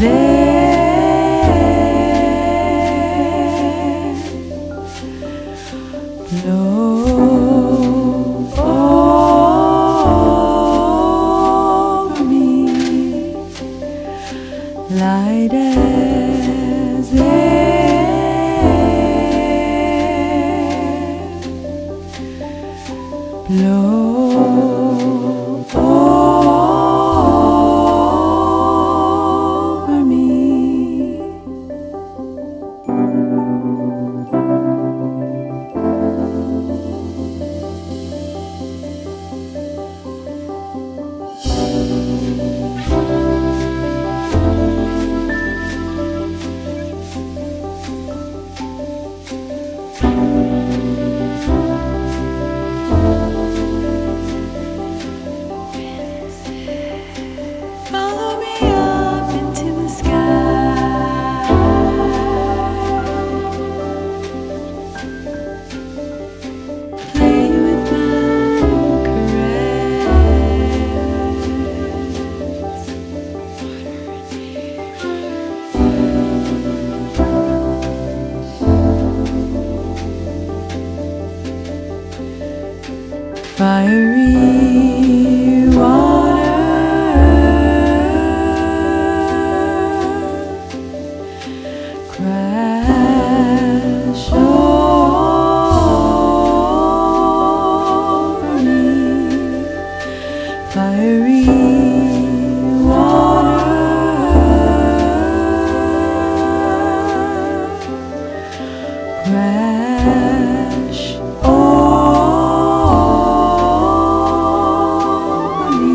air blow over me, light as air blow over me. Follow me up into the sky. Play with my caress. Fiery water crash over me. Fiery water crash over me.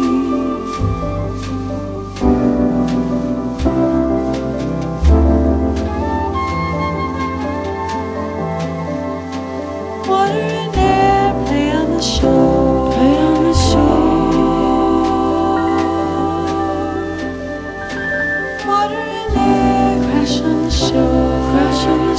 Water and air play on the shore. Play on the shore. Water and air crash on the shore. Crash on the